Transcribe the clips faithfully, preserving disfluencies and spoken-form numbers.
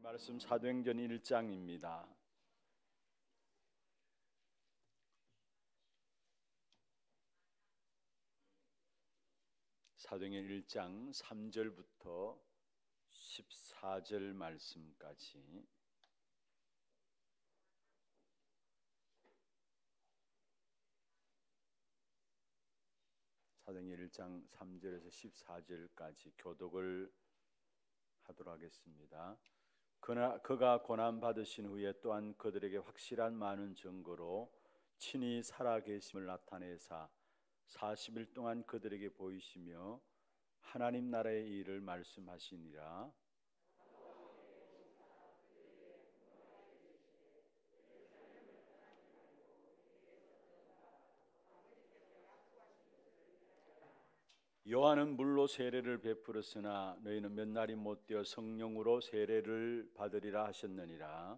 말씀 사도행전 일 장입니다. 사도행전 일 장 삼 절부터 십사 절 말씀까지. 사도행전 일 장 삼 절에서 십사 절까지 교독을 하도록 하겠습니다. 그나 그가 고난 받으신 후에 또한 그들에게 확실한 많은 증거로 친히 살아계심을 나타내사 사십 일 동안 그들에게 보이시며 하나님 나라의 일을 말씀하시니라. 요한은 물로 세례를 베풀었으나 너희는 몇 날이 못되어 성령으로 세례를 받으리라 하셨느니라.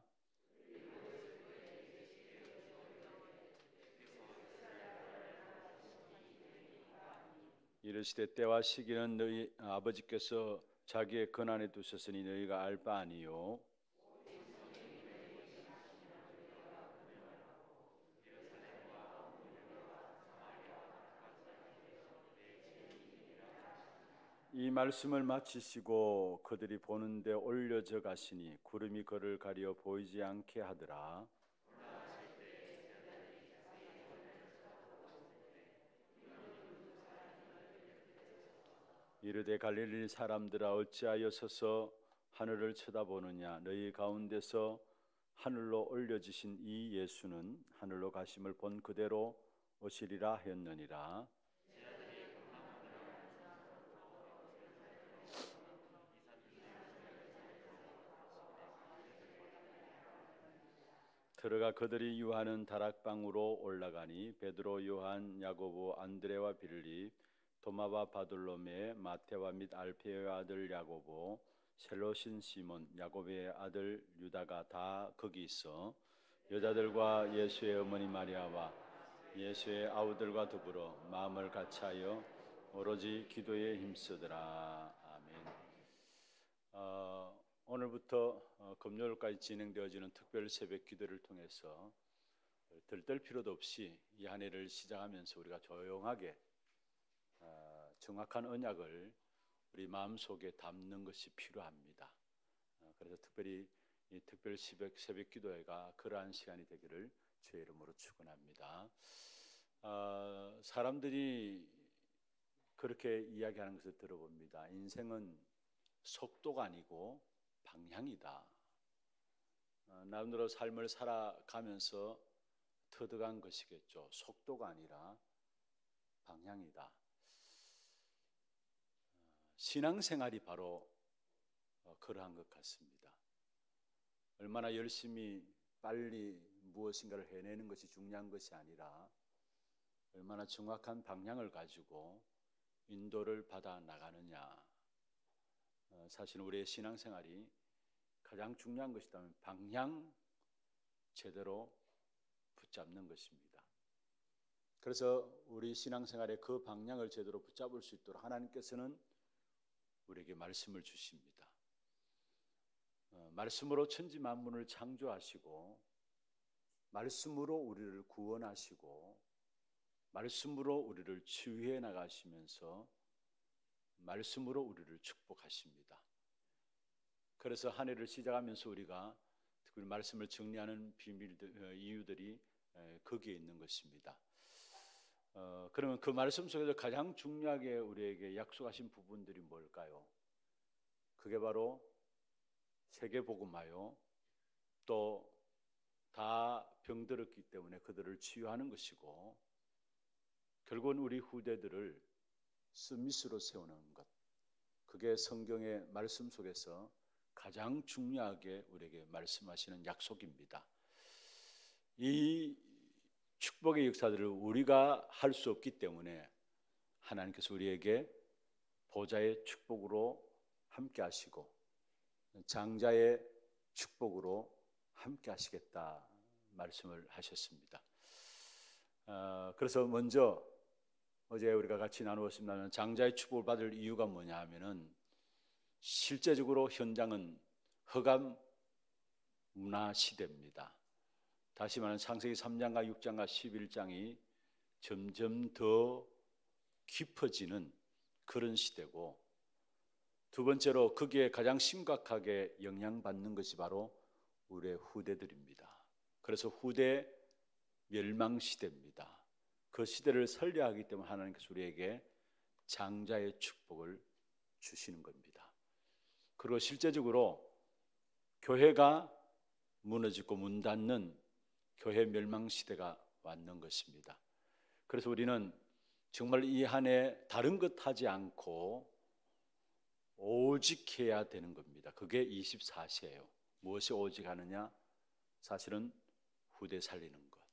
이르시되 때와 시기는 너희 아버지께서 자기의 권한에 두셨으니 너희가 알 바 아니요. 이 말씀을 마치시고 그들이 보는데 올려져 가시니 구름이 그를 가려 보이지 않게 하더라. 이르되 갈릴리 사람들아 어찌하여 서서 하늘을 쳐다보느냐. 너희 가운데서 하늘로 올려지신 이 예수는 하늘로 가심을 본 그대로 오시리라 하였느니라. 들어가 그들이 유하는 다락방으로 올라가니 베드로, 요한, 야고보, 안드레와 빌립, 도마와 바돌로메, 마테와 및 알페의 아들 야고보, 셀로신 시몬, 야고보의 아들 유다가 다 거기 있어 여자들과 예수의 어머니 마리아와 예수의 아우들과 더불어 마음을 같이하여 오로지 기도에 힘쓰더라. 아멘. 어, 오늘부터 어, 금요일까지 진행되어지는 특별 새벽 기도를 통해서 들뜰 필요도 없이 이 한 해를 시작하면서 우리가 조용하게 어, 정확한 언약을 우리 마음속에 담는 것이 필요합니다. 어, 그래서 특별히 이 특별 새벽, 새벽 기도회가 그러한 시간이 되기를 주의 이름으로 축원합니다. 어, 사람들이 그렇게 이야기하는 것을 들어봅니다. 인생은 속도가 아니고 방향이다. 어, 나름대로 삶을 살아가면서 터득한 것이겠죠. 속도가 아니라 방향이다. 어, 신앙생활이 바로 어, 그러한 것 같습니다. 얼마나 열심히 빨리 무엇인가를 해내는 것이 중요한 것이 아니라 얼마나 정확한 방향을 가지고 인도를 받아 나가느냐. 어, 사실 우리의 신앙생활이 가장 중요한 것이라면 방향 제대로 붙잡는 것입니다. 그래서 우리 신앙생활의 그 방향을 제대로 붙잡을 수 있도록 하나님께서는 우리에게 말씀을 주십니다. 어, 말씀으로 천지 만물을 창조하시고 말씀으로 우리를 구원하시고 말씀으로 우리를 치유해 나가시면서 말씀으로 우리를 축복하십니다. 그래서 한 해를 시작하면서 우리가 특별히 말씀을 정리하는 비밀들, 이유들이 거기에 있는 것입니다. 어, 그러면 그 말씀 속에서 가장 중요하게 우리에게 약속하신 부분들이 뭘까요? 그게 바로 세계복음화요. 또 다 병들었기 때문에 그들을 치유하는 것이고 결국은 우리 후대들을 스미스로 세우는 것. 그게 성경의 말씀 속에서 가장 중요하게 우리에게 말씀하시는 약속입니다. 이 축복의 역사들을 우리가 할 수 없기 때문에 하나님께서 우리에게 보좌의 축복으로 함께 하시고 장자의 축복으로 함께 하시겠다 말씀을 하셨습니다. 어, 그래서 먼저 어제 우리가 같이 나누었습니다만 장자의 축복을 받을 이유가 뭐냐 하면은 실제적으로 현장은 흑암 문화 시대입니다. 다시 말하면 창세기 삼 장과 육 장과 십일 장이 점점 더 깊어지는 그런 시대고, 두 번째로 거기에 가장 심각하게 영향받는 것이 바로 우리의 후대들입니다. 그래서 후대 멸망 시대입니다. 그 시대를 설계하기 때문에 하나님께서 우리에게 장자의 축복을 주시는 겁니다. 그리고 실제적으로 교회가 무너지고 문 닫는 교회 멸망 시대가 왔는 것입니다. 그래서 우리는 정말 이 한 해 다른 것 하지 않고 오직 해야 되는 겁니다. 그게 이십사 세예요. 무엇이 오직 하느냐? 사실은 후대 살리는 것,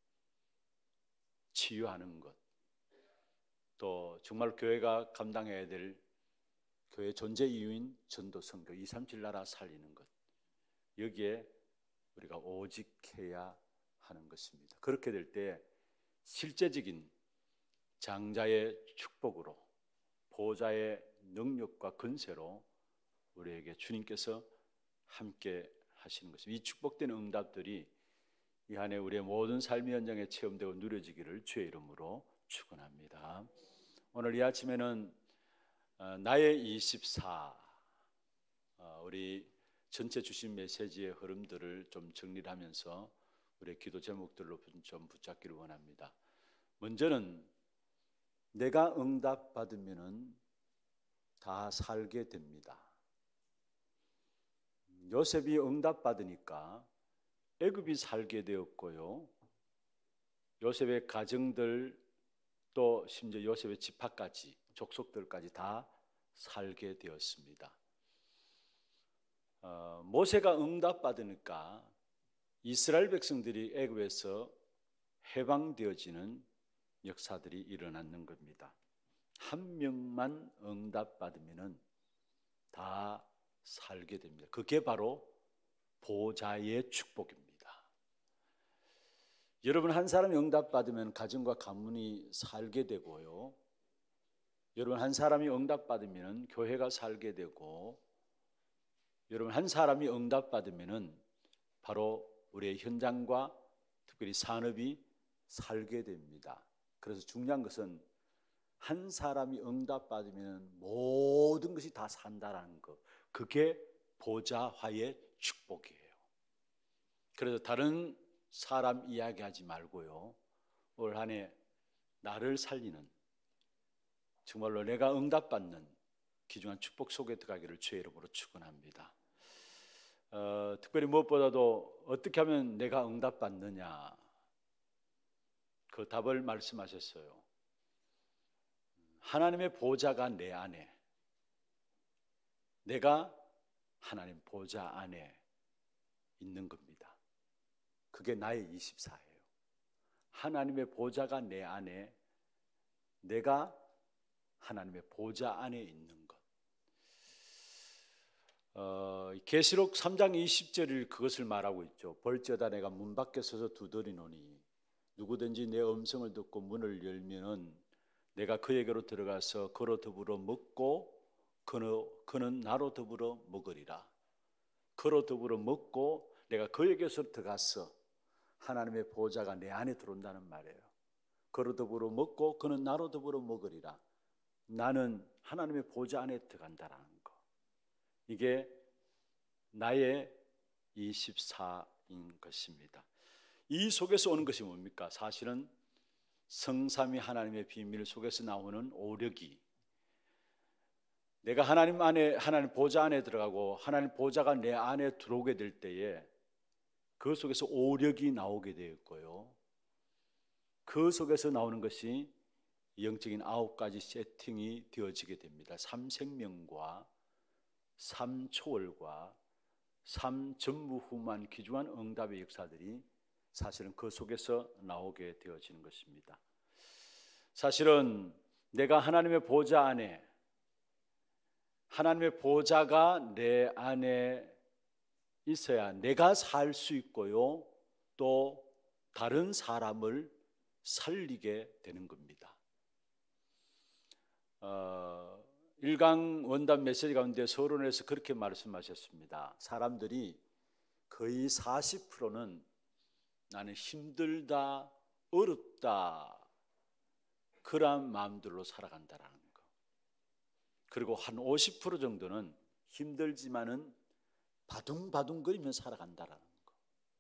치유하는 것, 또 정말 교회가 감당해야 될 교회 존재 이유인 전도 선교, 이백삼십칠 나라 살리는 것, 여기에 우리가 오직 해야 하는 것입니다. 그렇게 될 때 실제적인 장자의 축복으로, 보좌의 능력과 권세로 우리에게 주님께서 함께 하시는 것입니다. 이 축복된 응답들이 이 한 해 우리의 모든 삶의 현장에 체험되고 누려지기를 주의 이름으로 축원합니다. 오늘 이 아침에는 나의 이십사, 우리 전체 주신 메시지의 흐름들을 좀 정리를 하면서 우리의 기도 제목들로 좀 붙잡기를 원합니다. 먼저는 내가 응답받으면은 다 살게 됩니다. 요셉이 응답받으니까 애굽이 살게 되었고요, 요셉의 가정들 또 심지어 요셉의 지파까지, 족속들까지 다 살게 되었습니다. 어, 모세가 응답받으니까 이스라엘 백성들이 애굽에서 해방되어지는 역사들이 일어나는 겁니다. 한 명만 응답받으면 다 살게 됩니다. 그게 바로 보좌의 축복입니다. 여러분, 한 사람이 응답받으면 가정과 가문이 살게 되고요, 여러분 한 사람이 응답받으면 교회가 살게 되고, 여러분 한 사람이 응답받으면 바로 우리의 현장과 특별히 산업이 살게 됩니다. 그래서 중요한 것은 한 사람이 응답받으면 모든 것이 다 산다라는 것, 그게 보좌화의 축복이에요. 그래서 다른 사람 이야기하지 말고요, 올 한 해 나를 살리는, 정말로 내가 응답받는 귀중한 축복 속에 들어가기를 주의 이름으로 축원합니다. 어, 특별히 무엇보다도 어떻게 하면 내가 응답받느냐, 그 답을 말씀하셨어요. 하나님의 보좌가 내 안에, 내가 하나님 보좌 안에 있는 겁니다. 그게 나의 이십사예요. 하나님의 보좌가 내 안에, 내가 하나님의 보좌 안에 있는 것. 어, 계시록 삼 장 이십 절이 그것을 말하고 있죠. 벌저다 내가 문 밖에 서서 두드리노니 누구든지 내 음성을 듣고 문을 열면은 내가 그에게로 들어가서 그로 더불어 먹고 그는, 그는 나로 더불어 먹으리라. 그로 더불어 먹고 내가 그에게서 들어가서, 하나님의 보좌가 내 안에 들어온다는 말이에요. 그로 더불어 먹고 그는 나로 더불어 먹으리라. 나는 하나님의 보좌 안에 들어간다라는 거, 이게 나의 이십사인 것입니다. 이 속에서 오는 것이 뭡니까? 사실은 성삼위 하나님의 비밀 속에서 나오는 오력이, 내가 하나님 안에, 하나님 보좌 안에 들어가고 하나님 보좌가 내 안에 들어오게 될 때에 그 속에서 오력이 나오게 되었고요, 그 속에서 나오는 것이 영적인 아홉 가지 세팅이 되어지게 됩니다. 삼생명과 삼초월과 삼전무후무한 귀중한 응답의 역사들이 사실은 그 속에서 나오게 되어지는 것입니다. 사실은 내가 하나님의 보좌 안에, 하나님의 보좌가 내 안에 있어야 내가 살 수 있고요, 또 다른 사람을 살리게 되는 겁니다. 어, 일강 원단 메시지 가운데 서론에서 그렇게 말씀하셨습니다. 사람들이 거의 사십 퍼센트는 나는 힘들다, 어렵다, 그러한 마음들로 살아간다라는 거. 그리고 한 오십 퍼센트 정도는 힘들지만은 바둥바둥거리며 살아간다라는 거.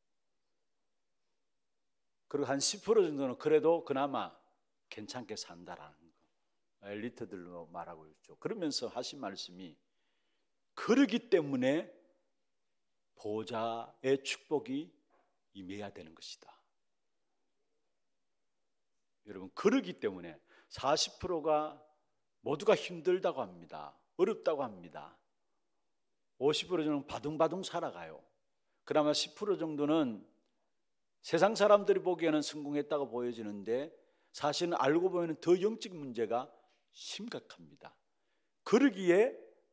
그리고 한 십 퍼센트 정도는 그래도 그나마 괜찮게 산다라는 거. 엘리트들로 말하고 있죠. 그러면서 하신 말씀이 그러기 때문에 보좌의 축복이 임해야 되는 것이다. 여러분, 그러기 때문에 사십 퍼센트가 모두가 힘들다고 합니다. 어렵다고 합니다. 오십 퍼센트 정도는 바둥바둥 살아가요. 그나마 십 퍼센트 정도는 세상 사람들이 보기에는 성공했다고 보여지는데 사실은 알고 보면 더 영적 문제가 심각합니다. 그러기에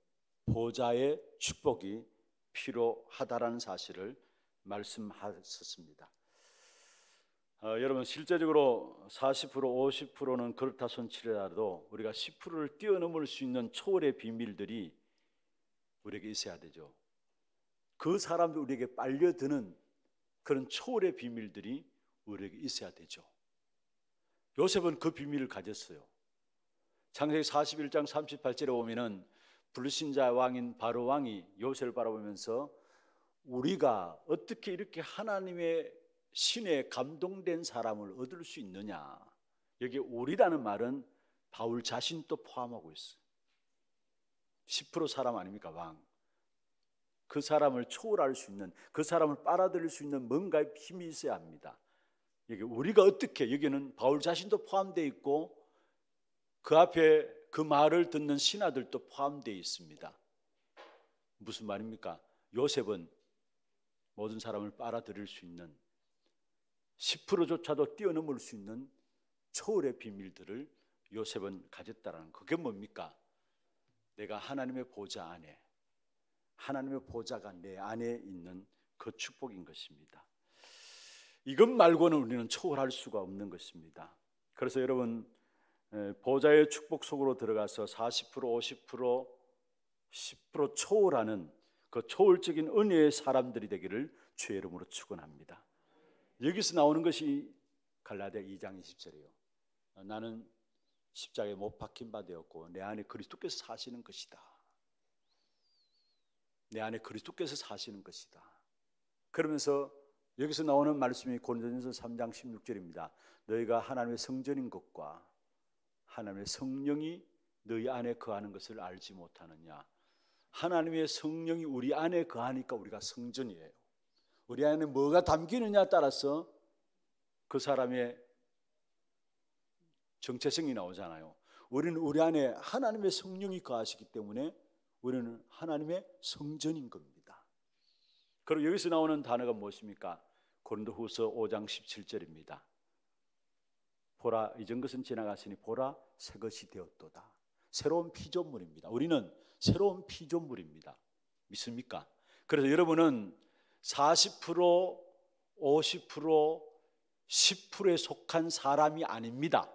보좌의 축복이 필요하다라는 사실을 말씀하셨습니다. 어, 여러분, 실제적으로 사십 퍼센트, 오십 퍼센트는 그렇다 손치더라도 우리가 십 퍼센트를 뛰어넘을 수 있는 초월의 비밀들이 우리에게 있어야 되죠. 그 사람도 우리에게 빨려드는 그런 초월의 비밀들이 우리에게 있어야 되죠. 요셉은 그 비밀을 가졌어요. 창세기 사십일 장 삼십팔 절에 보면은 불신자 왕인 바로 왕이 요셉을 바라보면서 우리가 어떻게 이렇게 하나님의 신에 감동된 사람을 얻을 수 있느냐. 여기 우리라는 말은 바울 자신도 포함하고 있어요. 십 퍼센트 사람 아닙니까, 왕. 그 사람을 초월할 수 있는, 그 사람을 빨아들일 수 있는 뭔가의 힘이 있어야 합니다. 여기 우리가 어떻게, 여기는 바울 자신도 포함되어 있고 그 앞에 그 말을 듣는 신하들도 포함되어 있습니다. 무슨 말입니까? 요셉은 모든 사람을 빨아들일 수 있는, 십 퍼센트조차도 뛰어넘을 수 있는 초월의 비밀들을 요셉은 가졌다는, 그게 뭡니까? 내가 하나님의 보좌 안에, 하나님의 보좌가 내 안에 있는 그 축복인 것입니다. 이것 말고는 우리는 초월할 수가 없는 것입니다. 그래서 여러분, 보좌의 축복 속으로 들어가서 사십 퍼센트, 오십 퍼센트, 십 퍼센트 초월하는 그 초월적인 은혜의 사람들이 되기를 주의 이름으로 축원합니다. 여기서 나오는 것이 갈라디아 이 장 이십 절이에요. 나는 십자가에 못 박힌 바 되었고 내 안에 그리스도께서 사시는 것이다. 내 안에 그리스도께서 사시는 것이다. 그러면서 여기서 나오는 말씀이 고린도전서 삼 장 십육 절입니다. 너희가 하나님의 성전인 것과 하나님의 성령이 너희 안에 거하는 것을 알지 못하느냐. 하나님의 성령이 우리 안에 거하니까 우리가 성전이에요. 우리 안에 뭐가 담기느냐에 따라서 그 사람의 정체성이 나오잖아요. 우리는 우리 안에 하나님의 성령이 거하시기 때문에 우리는 하나님의 성전인 겁니다. 그리고 여기서 나오는 단어가 무엇입니까? 고린도후서 오 장 십칠 절입니다. 보라, 이전 것은 지나갔으니 보라, 새 것이 되었도다. 새로운 피조물입니다. 우리는 새로운 피조물입니다. 믿습니까? 그래서 여러분은 사십 퍼센트, 오십 퍼센트, 십 퍼센트에 속한 사람이 아닙니다.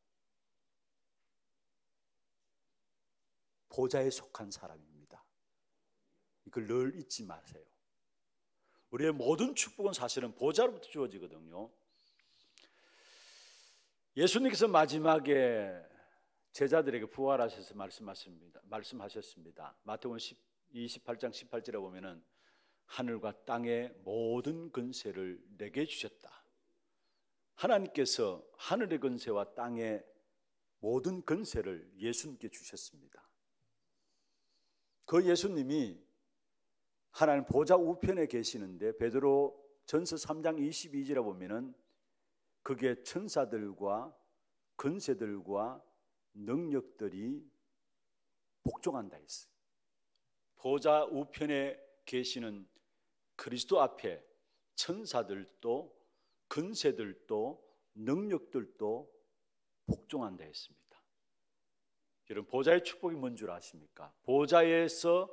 보좌에 속한 사람입니다. 이걸 늘 잊지 마세요. 우리의 모든 축복은 사실은 보좌로부터 주어지거든요. 예수님께서 마지막에 제자들에게 부활하셔서 말씀하셨습니다. 말씀하셨습니다. 마태복음 이십팔 장 십팔 절에 보면은 하늘과 땅의 모든 권세를 내게 주셨다. 하나님께서 하늘의 권세와 땅의 모든 권세를 예수님께 주셨습니다. 그 예수님이 하나님 보좌 우편에 계시는데 베드로 전서 삼 장 이십이 절에 보면은 그게 천사들과 권세들과 능력들이 복종한다 했어요. 보좌 우편에 계시는 그리스도 앞에 천사들도 권세들도 능력들도 복종한다 했습니다. 여러분, 보좌의 축복이 뭔 줄 아십니까? 보좌에서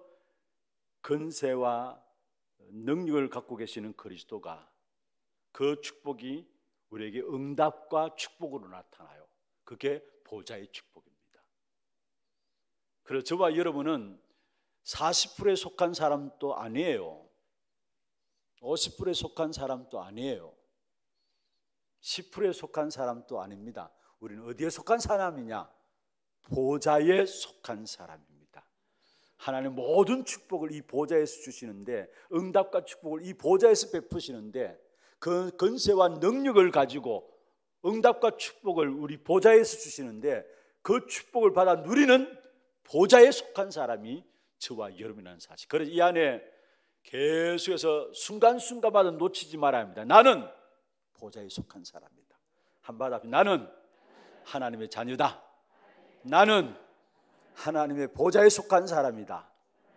권세와 능력을 갖고 계시는 그리스도가, 그 축복이 우리에게 응답과 축복으로 나타나요. 그게 보좌의 축복입니다. 그래서 저와 여러분은 사십 퍼센트에 속한 사람도 아니에요. 오십 불에 속한 사람도 아니에요. 십 불에 속한 사람도 아닙니다. 우리는 어디에 속한 사람이냐? 보좌에 속한 사람입니다. 하나님 모든 축복을 이 보좌에서 주시는데, 응답과 축복을 이 보좌에서 베푸시는데, 그 권세와 능력을 가지고 응답과 축복을 우리 보좌에서 주시는데, 그 축복을 받아 누리는 보좌에 속한 사람이 저와 여러분이라는 사실. 그래서 이 안에 계속해서 순간순간마다 놓치지 말아야 합니다. 나는 보좌에 속한 사람이다. 한번 앞에 나는 하나님의 자녀다. 나는 하나님의 보좌에 속한 사람이다.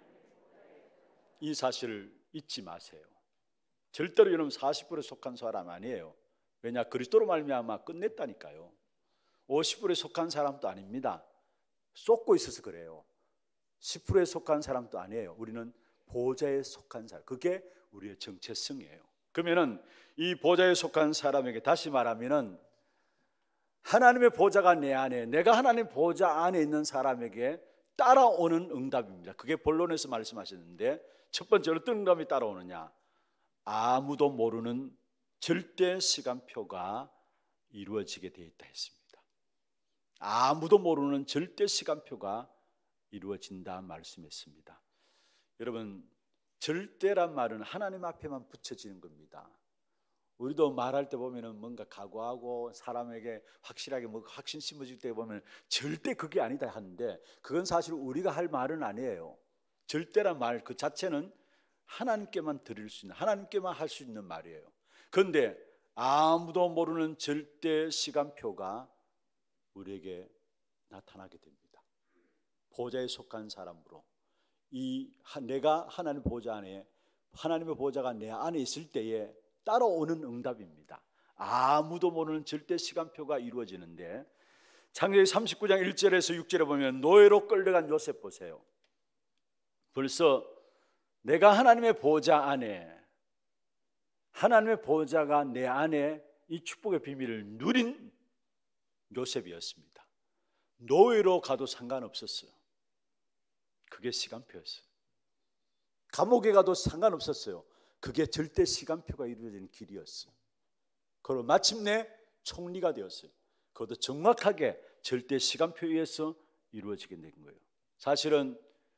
이 사실을 잊지 마세요. 절대로 여러분 사십 불에 속한 사람 아니에요. 왜냐? 그리스도로 말미암아 끝냈다니까요. 오십 불에 속한 사람도 아닙니다. 쏟고 있어서 그래요. 십 불에 속한 사람도 아니에요. 우리는 보좌에 속한 사람. 그게 우리의 정체성이에요. 그러면은 이 보좌에 속한 사람에게 다시 말하면은 하나님의 보좌가 내 안에, 내가 하나님의 보좌 안에 있는 사람에게 따라오는 응답입니다. 그게 본론에서 말씀하셨는데, 첫 번째 어떤 응답이 따라오느냐? 아무도 모르는 절대 시간표가 이루어지게 되어 있다 했습니다. 아무도 모르는 절대 시간표가 이루어진다 말씀했습니다. 여러분, 절대란 말은 하나님 앞에만 붙여지는 겁니다. 우리도 말할 때 보면은 뭔가 각오하고 사람에게 확실하게 뭐 확신 심어질 때 보면 절대 그게 아니다 하는데, 그건 사실 우리가 할 말은 아니에요. 절대란 말 그 자체는 하나님께만 드릴 수 있는, 하나님께만 할 수 있는 말이에요. 그런데 아무도 모르는 절대 시간표가 우리에게 나타나게 됩니다. 보좌에 속한 사람으로, 이 내가 하나님 보좌 안에, 하나님의 보좌가 내 안에 있을 때에 따라오는 응답입니다. 아무도 모르는 절대 시간표가 이루어지는데, 창세기 삼십구 장 일 절에서 육 절에 보면 노예로 끌려간 요셉 보세요. 벌써 내가 하나님의 보좌 안에, 하나님의 보좌가 내 안에 이 축복의 비밀을 누린 요셉이었습니다. 노예로 가도 상관없었어요. 그게 시간표였어요. 감옥에 가도 상관없었어요. 그게 절대 시간표가 이루어지는 길이었어요. 그리고 마침내 총리가 되었어요. 그것도 정확하게 절대 시간표에 의해서 이루어지게 된 거예요. 사실은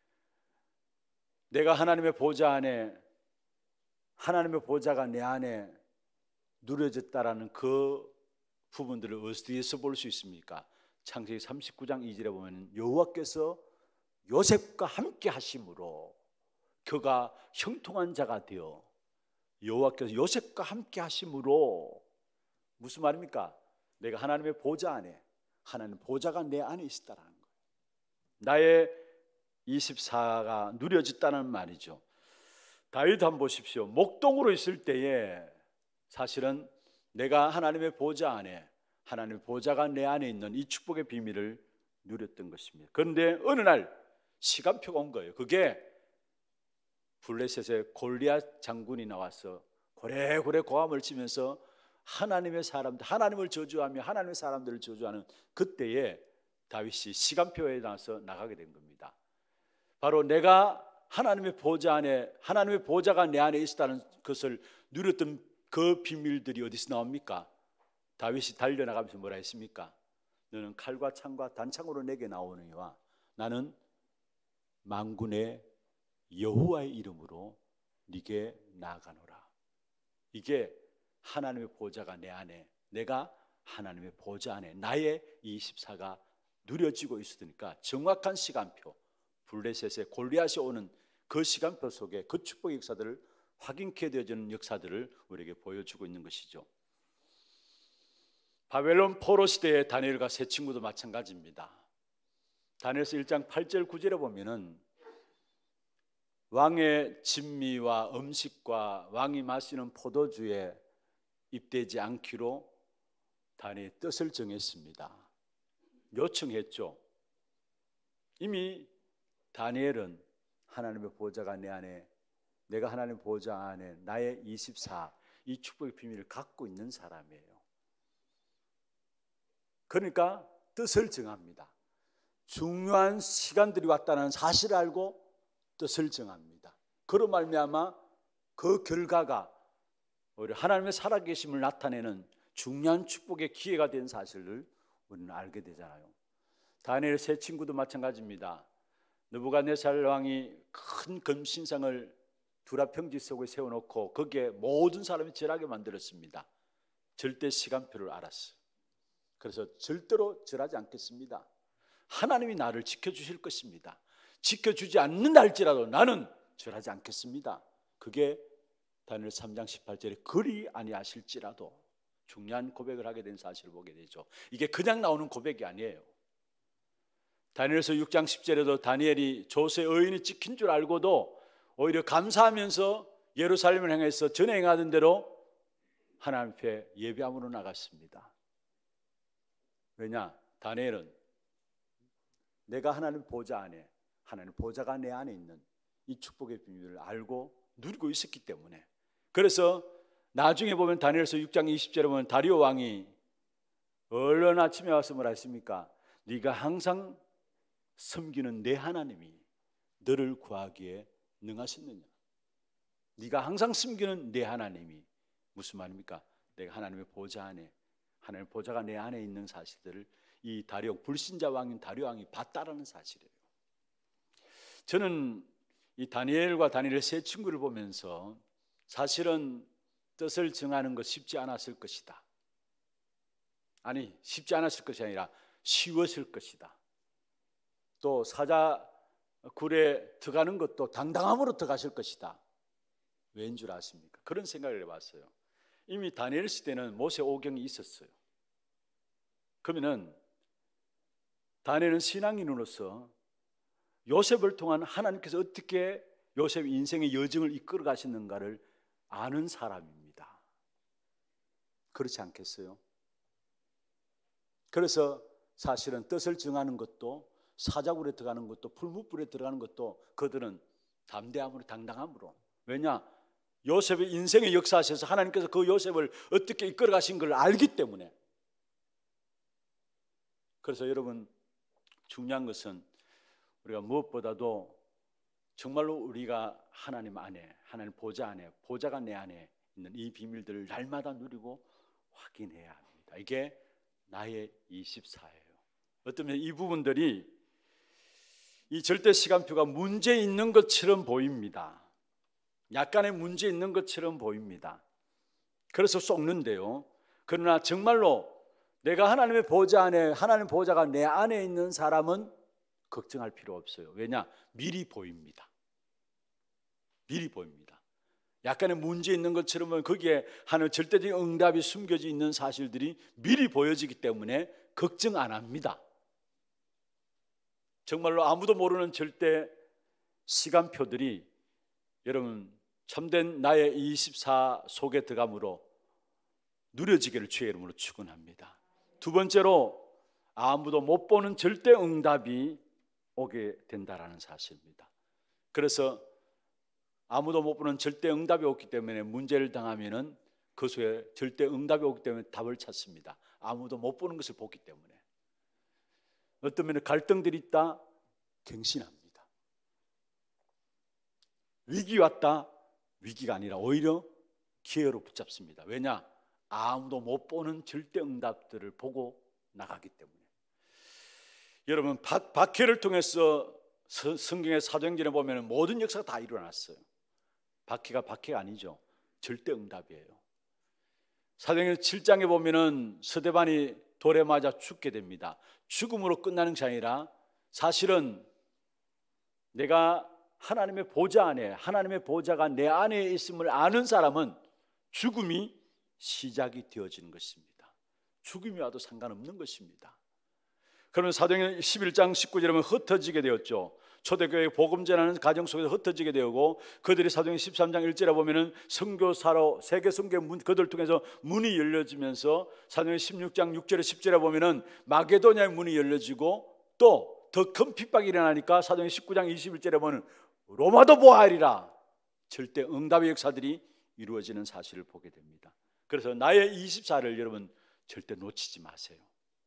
내가 하나님의 보좌 안에, 하나님의 보좌가 내 안에 누려졌다라는 그 부분들을 어디에서 볼 수 있습니까? 창세기 삼십구 장 이 절에 보면 여호와께서 요셉과 함께 하심으로 그가 형통한 자가 되어, 여호와께서 요셉과 함께 하심으로, 무슨 말입니까? 내가 하나님의 보좌 안에, 하나님 보좌가 내 안에 있었다라는 거예요. 나의 이십사가 누려졌다는 말이죠. 다윗 한번 보십시오. 목동으로 있을 때에 사실은 내가 하나님의 보좌 안에, 하나님의 보좌가 내 안에 있는 이 축복의 비밀을 누렸던 것입니다. 그런데 어느 날 시간표가 온 거예요. 그게 블레셋의 골리앗 장군이 나와서 고래고래 고함을 치면서 하나님의 사람들, 하나님을 저주하며 하나님의 사람들을 저주하는 그때에 다윗이 시간표에 나서 나가게 된 겁니다. 바로 내가 하나님의 보좌 안에, 하나님의 보좌가 내 안에 있었다는 것을 누렸던 그 비밀들이 어디서 나옵니까? 다윗이 달려나가면서 뭐라 했습니까? 너는 칼과 창과 단창으로 내게 나오느니와 나는 만군의 여호와의 이름으로 네게 나아가노라. 이게 하나님의 보좌가 내 안에, 내가 하나님의 보좌 안에 나의 이십사가 누려지고 있으니까 정확한 시간표, 블레셋의 골리앗이 오는 그 시간표 속에 그 축복의 역사들을 확인케 되어지는 역사들을 우리에게 보여주고 있는 것이죠. 바벨론 포로 시대의 다니엘과 세 친구도 마찬가지입니다. 다니엘서 일 장 팔 절 구 절에 보면은 왕의 진미와 음식과 왕이 마시는 포도주에 입되지 않기로 다니엘의 뜻을 정했습니다. 요청했죠. 이미 다니엘은 하나님의 보좌가 내 안에, 내가 하나님의 보좌 안에 나의 이십사, 이 축복의 비밀을 갖고 있는 사람이에요. 그러니까 뜻을 정합니다. 중요한 시간들이 왔다는 사실을 알고 뜻을 정합니다. 그로 말미암아 그 결과가 오히려 하나님의 살아계심을 나타내는 중요한 축복의 기회가 된 사실을 우리는 알게 되잖아요. 다니엘 세 친구도 마찬가지입니다. 느부갓네살 왕이 큰 금신상을 두라 평지 속에 세워놓고 거기에 모든 사람이 절하게 만들었습니다. 절대 시간표를 알았어요. 그래서 절대로 절하지 않겠습니다. 하나님이 나를 지켜주실 것입니다. 지켜주지 않는다 할지라도 나는 절하지 않겠습니다. 그게 다니엘 삼 장 십팔 절에 그리 아니하실지라도 중요한 고백을 하게 된 사실을 보게 되죠. 이게 그냥 나오는 고백이 아니에요. 다니엘서 육 장 십 절에도 다니엘이 조세 의인이 찍힌 줄 알고도 오히려 감사하면서 예루살렘을 향해서 전에 행하던 대로 하나님 앞에 예배함으로 나갔습니다. 왜냐? 다니엘은 내가 하나님 보좌 안에, 하나님 보좌가 내 안에 있는 이 축복의 비밀을 알고 누리고 있었기 때문에. 그래서 나중에 보면 다니엘서 육 장 이십 절에 보면 다리오 왕이 얼른 아침에 와서 뭐라 했습니까? 네가 항상 섬기는 내 하나님이 너를 구하기에 능하셨느냐? 네가 항상 섬기는 내 하나님이 무슨 말입니까? 내가 하나님의 보좌 안에, 하나님의 보좌가 내 안에 있는 사실들을 이 다리오, 불신자 왕인 다리오 왕이 봤다라는 사실이에요. 저는 이 다니엘과 다니엘의 세 친구를 보면서 사실은 뜻을 정하는 것 쉽지 않았을 것이다. 아니, 쉽지 않았을 것이 아니라 쉬웠을 것이다. 또 사자굴에 들어가는 것도 당당함으로 들어가실 것이다. 왠 줄 아십니까? 그런 생각을 해봤어요. 이미 다니엘 시대는 모세 오경이 있었어요. 그러면은 다니엘은 신앙인으로서 요셉을 통한 하나님께서 어떻게 요셉 인생의 여정을 이끌어 가시는가를 아는 사람입니다. 그렇지 않겠어요? 그래서 사실은 뜻을 정하는 것도, 사자굴에 들어가는 것도, 풀무불에 들어가는 것도 그들은 담대함으로, 당당함으로. 왜냐? 요셉의 인생의 역사하셔서 하나님께서 그 요셉을 어떻게 이끌어 가신 걸 알기 때문에. 그래서 여러분, 중요한 것은 우리가 무엇보다도 정말로 우리가 하나님 안에, 하나님 보좌 안에, 보좌가 내 안에 있는 이 비밀들을 날마다 누리고 확인해야 합니다. 이게 나의 이십사예요. 어쩌면 이 부분들이 이 절대 시간표가 문제 있는 것처럼 보입니다. 약간의 문제 있는 것처럼 보입니다. 그래서 쏙는데요. 그러나 정말로 내가 하나님의 보좌 안에, 하나님의 보좌가 내 안에 있는 사람은 걱정할 필요 없어요. 왜냐? 미리 보입니다. 미리 보입니다. 약간의 문제 있는 것처럼 거기에 하는 절대적인 응답이 숨겨져 있는 사실들이 미리 보여지기 때문에 걱정 안 합니다. 정말로 아무도 모르는 절대 시간표들이 여러분 참된 나의 이십사 속에 들어감으로 누려지기를 주의 이름으로 축원합니다. 두 번째로 아무도 못 보는 절대 응답이 오게 된다라는 사실입니다. 그래서 아무도 못 보는 절대 응답이 오기 때문에 문제를 당하면은 그 속에 절대 응답이 오기 때문에 답을 찾습니다. 아무도 못 보는 것을 보기 때문에. 어떤 면에 갈등들이 있다, 갱신합니다. 위기 왔다, 위기가 아니라 오히려 기회로 붙잡습니다. 왜냐? 아무도 못 보는 절대 응답들을 보고 나가기 때문에. 여러분, 박, 박해를 통해서 서, 성경의 사도행전에 보면 모든 역사가 다 일어났어요. 박해가 박해가 아니죠. 절대 응답이에요. 사도행전 칠 장에 보면은 스데반이 돌에 맞아 죽게 됩니다. 죽음으로 끝나는 것이 아니라 사실은 내가 하나님의 보좌 안에, 하나님의 보좌가 내 안에 있음을 아는 사람은 죽음이 시작이 되어지는 것입니다. 죽음이 와도 상관없는 것입니다. 그러면 사도행전 십일 장 십구 절에 보면 흩어지게 되었죠. 초대교회 복음 전하는 가정 속에서 흩어지게 되고, 그들이 사도행전 십삼 장 일 절에 보면은 선교사로 세계 선교 문, 그들 통해서 문이 열려지면서 사도행전 십육 장 육 절에 십 절에 보면은 마게도냐의 문이 열려지고, 또 더 큰 핍박이 일어나니까 사도행전 십구 장 이십일 절에 보면 로마도 보아하리라, 절대 응답의 역사들이 이루어지는 사실을 보게 됩니다. 그래서 나의 이십사를 여러분 절대 놓치지 마세요.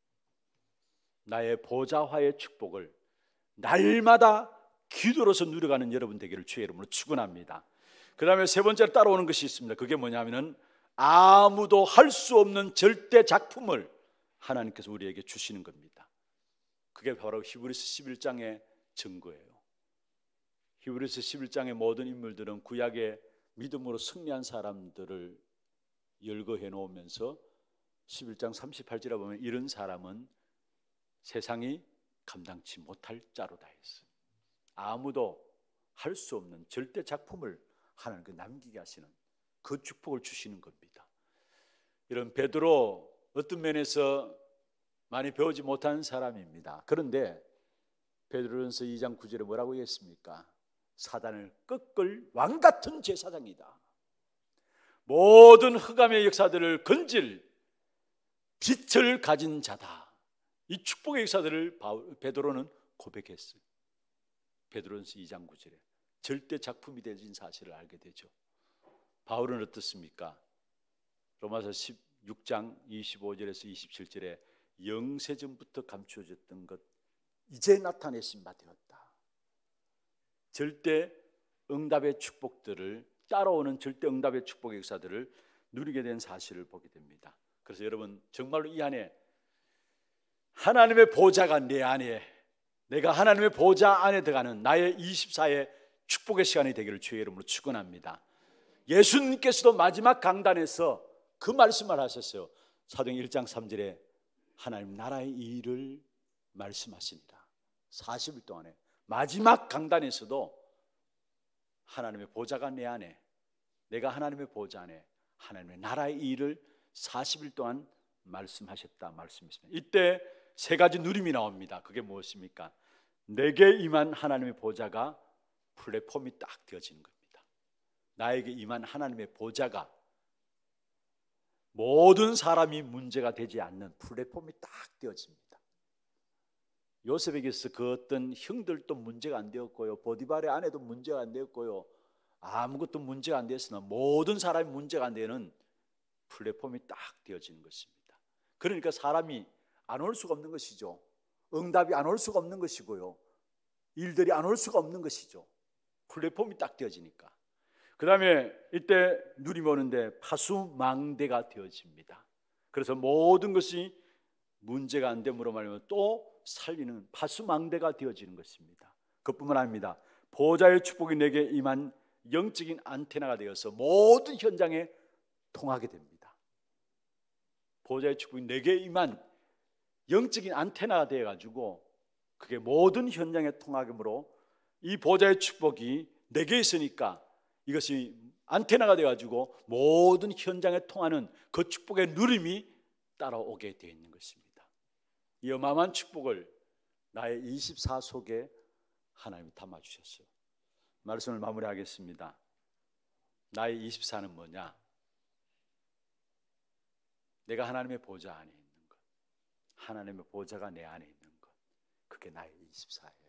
나의 보좌화의 축복을 날마다 기도로서 누려가는 여러분 되기를 주의 이름으로 축원합니다. 그 다음에 세 번째로 따라오는 것이 있습니다. 그게 뭐냐면은 아무도 할 수 없는 절대 작품을 하나님께서 우리에게 주시는 겁니다. 그게 바로 히브리서 십일 장의 증거예요. 히브리서 십일 장의 모든 인물들은 구약의 믿음으로 승리한 사람들을 열거해 놓으면서 십일 장 삼십팔 절에 보면 이런 사람은 세상이 감당치 못할 자로다 했어요. 아무도 할 수 없는 절대 작품을 하나님께 남기게 하시는 그 축복을 주시는 겁니다. 이런 베드로 어떤 면에서 많이 배우지 못한 사람입니다. 그런데 베드로전서 이 장 구 절에 뭐라고 했습니까? 사단을 꺾을 왕같은 제사장이다. 모든 흑암의 역사들을 건질 빛을 가진 자다. 이 축복의 역사들을 베드로는 고백했어요. 베드로전서 이 장 구 절에 절대 작품이 되진 사실을 알게 되죠. 바울은 어떻습니까? 로마서 십육 장 이십오 절에서 이십칠 절에 영세전부터 감추어졌던 것 이제 나타내신 바 되었다. 절대 응답의 축복들을 따라오는 절대 응답의 축복의 역사들을 누리게 된 사실을 보게 됩니다. 그래서 여러분 정말로 이 안에 하나님의 보좌가 내 안에, 내가 하나님의 보좌 안에 들어가는 나의 이십사의 축복의 시간이 되기를 주의 이름으로 축원합니다. 예수님께서도 마지막 강단에서 그 말씀을 하셨어요. 사도행전 일 장 삼 절에 하나님 나라의 일을 말씀하시니라. 사십 일 동안에 마지막 강단에서도 하나님의 보좌가 내 안에, 내가 하나님의 보좌 안에 하나님의 나라의 일을 사십 일 동안 말씀하셨다 말씀했습니다. 이때 세 가지 누림이 나옵니다. 그게 무엇입니까? 내게 임한 하나님의 보좌가 플랫폼이 딱 되어지는 겁니다. 나에게 임한 하나님의 보좌가 모든 사람이 문제가 되지 않는 플랫폼이 딱 되어집니다. 요셉에게서 그 어떤 형들도 문제가 안 되었고요, 보디발의 아내도 문제가 안 되었고요, 아무것도 문제가 안 되었으나 모든 사람이 문제가 안 되는 플랫폼이 딱 되어지는 것입니다. 그러니까 사람이 안 올 수가 없는 것이죠. 응답이 안 올 수가 없는 것이고요, 일들이 안 올 수가 없는 것이죠. 플랫폼이 딱 되어지니까. 그 다음에 이때 누림이 오는데 파수망대가 되어집니다. 그래서 모든 것이 문제가 안 됨으로 말하면 또 살리는 파수망대가 되어지는 것입니다. 그뿐만 아닙니다. 보좌의 축복이 내게 임한 영적인 안테나가 되어서 모든 현장에 통하게 됩니다. 보좌의 축복이 내게 임한 영적인 안테나가 되어가지고 그게 모든 현장에 통하므로 이 보좌의 축복이 내게 있으니까 이것이 안테나가 되어가지고 모든 현장에 통하는 그 축복의 누림이 따라오게 되어 있는 것입니다. 이 어마어마한 축복을 나의 이십사 속에 하나님이 담아주셨어요. 말씀을 마무리하겠습니다. 나의 이십사는 뭐냐? 내가 하나님의 보좌 안에 있는 것, 하나님의 보좌가 내 안에 있는 것, 그게 나의 이십사예요.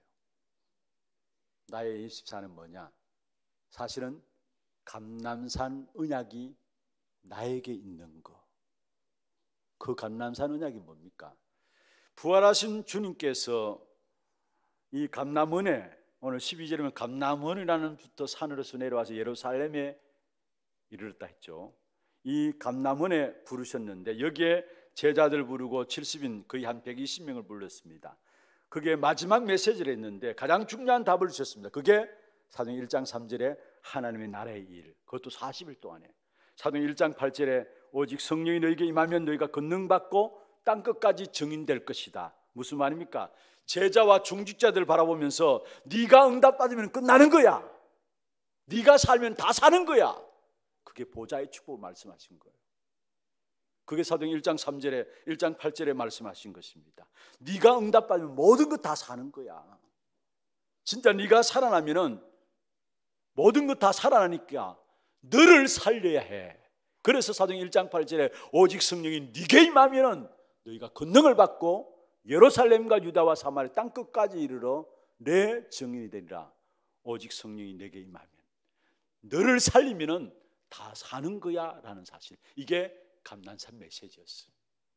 나의 이십사는 뭐냐? 사실은 감람산 언약이 나에게 있는 것. 그 감람산 언약이 뭡니까? 부활하신 주님께서 이 감람원에, 오늘 십이 절이면 감람원이라는부터 산으로서 내려와서 예루살렘에 이르렀다 했죠. 이 감람원에 부르셨는데 여기에 제자들 부르고 칠십 인 거의 한 백이십 명을 불렀습니다. 그게 마지막 메시지를 했는데 가장 중요한 답을 주셨습니다. 그게 사도행전 일 장 삼 절에 하나님의 나라의 일, 그것도 사십 일 동안에. 사도행전 일 장 팔 절에 오직 성령이 너희에게 임하면 너희가 권능받고 땅끝까지 증인될 것이다. 무슨 말입니까? 제자와 중직자들 바라보면서 네가 응답받으면 끝나는 거야, 네가 살면 다 사는 거야. 그게 보좌의 축복을 말씀하신 거예요. 그게 사도행전 일 장 삼 절에 일 장 팔 절에 말씀하신 것입니다. 네가 응답받으면 모든 것 다 사는 거야. 진짜 네가 살아나면은 모든 것 다 살아나니까 너를 살려야 해. 그래서 사도행전 일 장 팔 절에 오직 성령이 네게 임하면은 너희가 권능을 받고 예루살렘과 유다와 사마리아 땅끝까지 이르러 내 증인이 되리라. 오직 성령이 내게 임하면, 너를 살리면은 다 사는 거야 라는 사실, 이게 감난산 메시지였어요.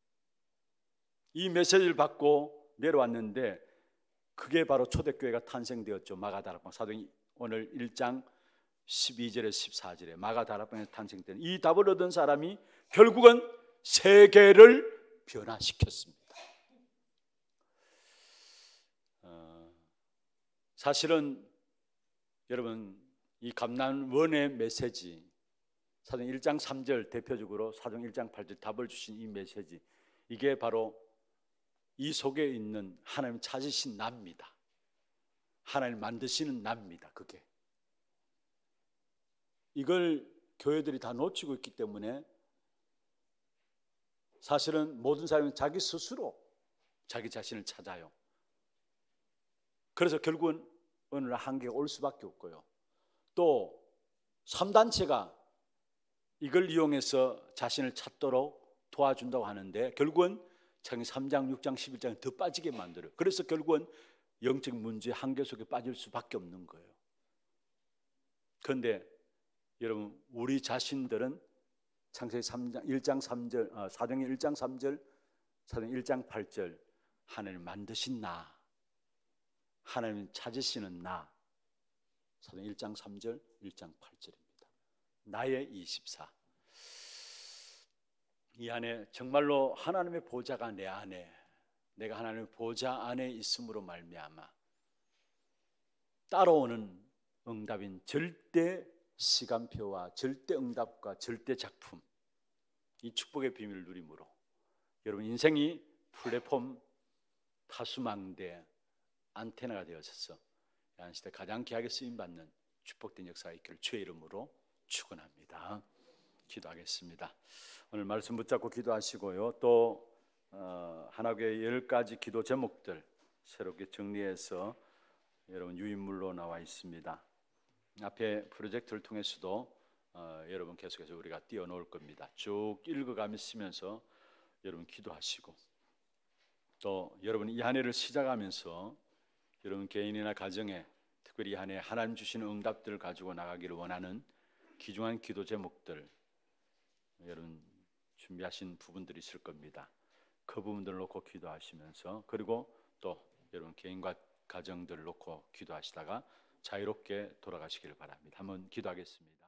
이 메시지를 받고 내려왔는데 그게 바로 초대교회가 탄생되었죠. 마가다락방. 사도행전 오늘 일 장 십이 절에 십사 절에 마가 다락방에서 탄생된 이 답을 얻은 사람이 결국은 세계를 변화시켰습니다. 어, 사실은 여러분 이 감난원의 메시지 사도행 일 장 삼 절 대표적으로 사도행 일 장 팔 절 답을 주신 이 메시지, 이게 바로 이 속에 있는 하나님 찾으신 나입니다. 하나님 만드시는 나입니다. 그게 이걸 교회들이 다 놓치고 있기 때문에 사실은 모든 사람은 자기 스스로 자기 자신을 찾아요. 그래서 결국은 어느 날 한계가 올 수밖에 없고요. 또 삼 단체가 이걸 이용해서 자신을 찾도록 도와준다고 하는데 결국은 자기 삼 장, 육 장, 십일 장에 더 빠지게 만들어요. 그래서 결국은 영적 문제 한계 속에 빠질 수밖에 없는 거예요. 그런데 여러분 우리 자신들은 창세기 삼 장, 일 장 삼 절, 어, 사도행 일 장 삼 절, 사도행 일 장 팔 절 하나님 만드신 나, 하나님 찾으시는 나, 사도행 일 장 삼 절, 일 장 팔 절입니다. 나의 이십사. 이 안에 정말로 하나님의 보좌가 내 안에, 내가 하나님의 보좌 안에 있음으로 말미암아 따라오는 응답인 절대 시간표와 절대 응답과 절대 작품, 이 축복의 비밀을 누림으로 여러분 인생이 플랫폼 파수망대 안테나가 되어서서 야한시대 가장 귀하게 쓰임받는 축복된 역사가 있기를 주의 이름으로 축원합니다. 기도하겠습니다. 오늘 말씀 붙잡고 기도하시고요. 또 어, 하나교회 열 가지 기도 제목들 새롭게 정리해서 여러분 유인물로 나와 있습니다. 앞에 프로젝트를 통해서도 어, 여러분 계속해서 우리가 띄워놓을 겁니다. 쭉 읽어가면서 여러분 기도하시고 또 여러분 이 한 해를 시작하면서 여러분 개인이나 가정에 특별히 이 한 해 하나님 주시는 응답들을 가지고 나가기를 원하는 귀중한 기도 제목들 여러분 준비하신 부분들이 있을 겁니다. 그 부분들을 놓고 기도하시면서 그리고 또 여러분 개인과 가정들을 놓고 기도하시다가 자유롭게 돌아가시기를 바랍니다. 한번 기도하겠습니다.